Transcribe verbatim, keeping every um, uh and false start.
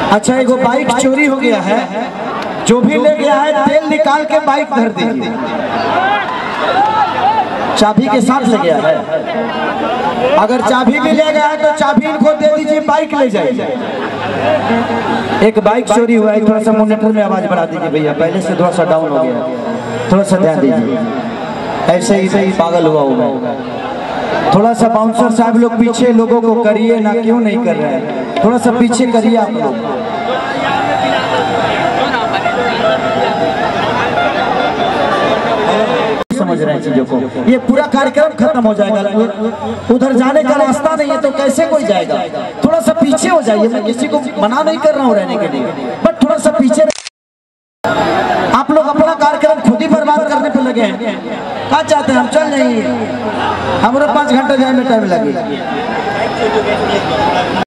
अच्छा एगो बाइक चोरी हो गया है, जो भी ले गया है तेल निकाल के बाइक धर दीजिए। चाबी के साथ ले गया है, अगर चाबी भी ले गया है तो चाबी इनको दे दीजिए, बाइक ले जाइए। एक बाइक चोरी हुआ है, थोड़ा सा मॉनिटर में आवाज बढ़ा दीजिए भैया, पहले से थोड़ा सा डाउन हो गया, थोड़ा सा ध्यान दीजिए। ऐसे ही सही पागल हुआ होगा। थोड़ा सा बाउंसर साहब लोग पीछे लोगों को करिए ना, क्यों नहीं कर रहे हैं, थोड़ा सा पीछे करिए आप लोग। समझ रहे हैं चीजों को, ये पूरा कार्यक्रम खत्म हो जाएगा, उधर जाने का रास्ता नहीं है तो कैसे कोई जाएगा। थोड़ा सा पीछे हो जाइए, मैं किसी को मना नहीं कर रहा हूँ रहने के लिए, बट थोड़ा सा पीछे। आप लोग अपना कार्यक्रम खुद ही बर्बाद करने पे लगे हैं। क्या चाहते हैं हम चल जाइए, हमारे पाँच घंटे जाने में टाइम लगे।